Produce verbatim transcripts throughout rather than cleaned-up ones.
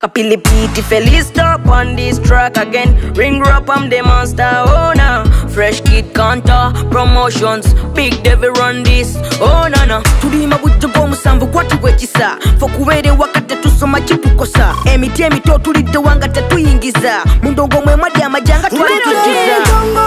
A Pili Piti Feliz top on this track again. Ring up, I'm the monster owner. Fresh Kid Kanta promotions. Big Devil run this. Oh na na. Tulima bujo bomu sambu kwa tuwechisa. Fokuwere wakate tusoma chipukosa. Emiti emito tulide wanga tatu ingiza. Mundongo mwe mwadi ya majanga tuwechisa.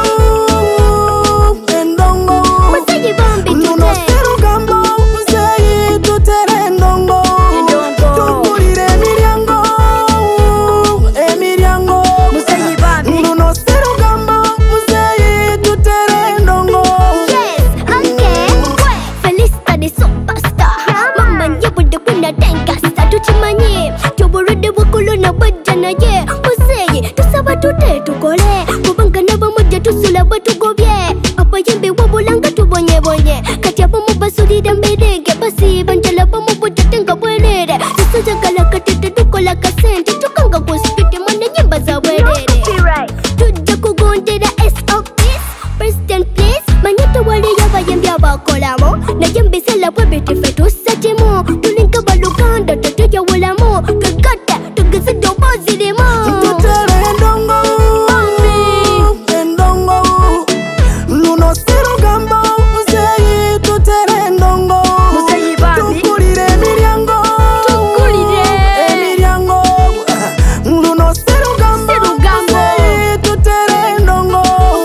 Endongo Musaji bombi Nuno seru gambo Musaji tutere ndongo Tukulire Emiliango Emiliango Musaji bombi Nuno seru gambo Musaji tutere ndongo. Yes, okay. Felista the superstar. Mama nyebu de kuna tenkasta. Tuchimanye Tuburude wakulu na wajana ye. Musaji tusaba tute tukole. Kubanga na bamoja tusula watu gobye. Yembe wabulanga tubonye bonye kati abamu basulira mbirege basi banjala bamu bujatenga bwerere tusajagala katete tukola kasente tukanga kuspiti mwana nyimba za bwerere tujja kugondera S O Ps president please manyata wale yabayembe abakolamo naye mbisela bwebete fe tusatimo tulinga baluganda tetuyawulamo twegata tugezidde obozirimo tutere ndongo Nuno seru gambo Musaji tutere ndongo Tukulire Emiliango Emiliango Nuno seru gambo Musaji tutere ndongo.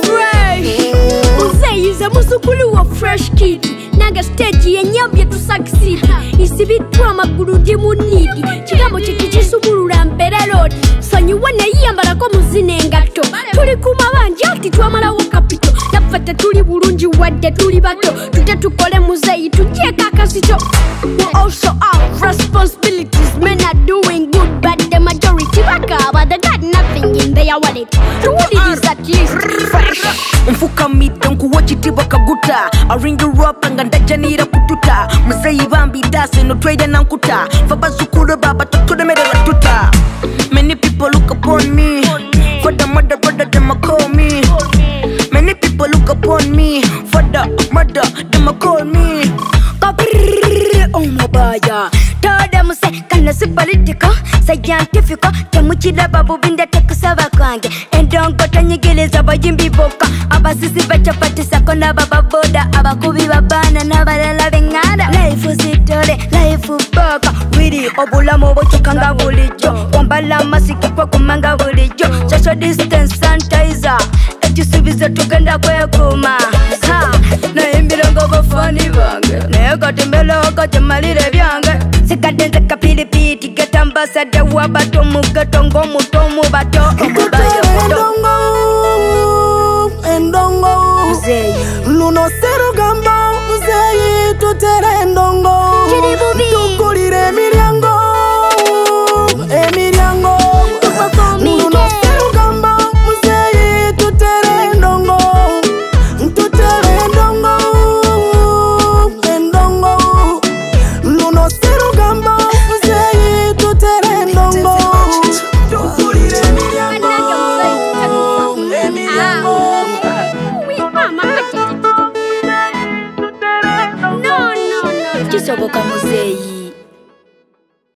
Musaji za musukulu wa Fresh Kid Naga stage yenyabye tu succeed Isibitwa maguru di munidi Chigamo chikichisubulura mpera road Sanyuwa na iyambara ko muzine ngato Tuli kumabanja ati tuamala wakapito Nafata tuli burunji wadde tuli bato Tute tukole Musaji tujie kakasito. We also have responsibilities. Men are doing good but the majority waka but they got nothing in their wallet. What it is at least fresh. Mfuka mita nkuwachiti wakaguta Aringi rap angandajanira kututa Musaji bambi dase no trade na nkuta Faba sukuru baba tutude mere ratuta. Many people look upon me For the mother brother them a call me. Many people look upon me For the mother them a call me. Oh my baya Toda muse kana si political scientifical Temuchida babu binda tekusaba kwange Endongo tanyigiliza bayimbi boka Abasisi bachapatisa kona baba boda Abakubi babana nabalala bengada. Life usitole, life boka Wiri obulamu bochukanga bulijo Wambala masiki kwa kumanga bulijo Social distance sanitizer Etisubizo tukenda kwekuma Na imbirango bafani bange Nayo katembele wakati malire byange Sikadenze kapili piti Get ambassador wabato mugato ngomu tomu bato Omubaya Endongo Endongo Nuno seru gambo Musaji tutere ndongo Tukulire Emiliango Emiliango Nuno seru gambo Musaji tutere ndongo Tutere ndongo Endongo Nuno seru gambo Musaji tutere ndongo Tukulire Emiliango Emiliango No, no, no. Chisoboka Musaji.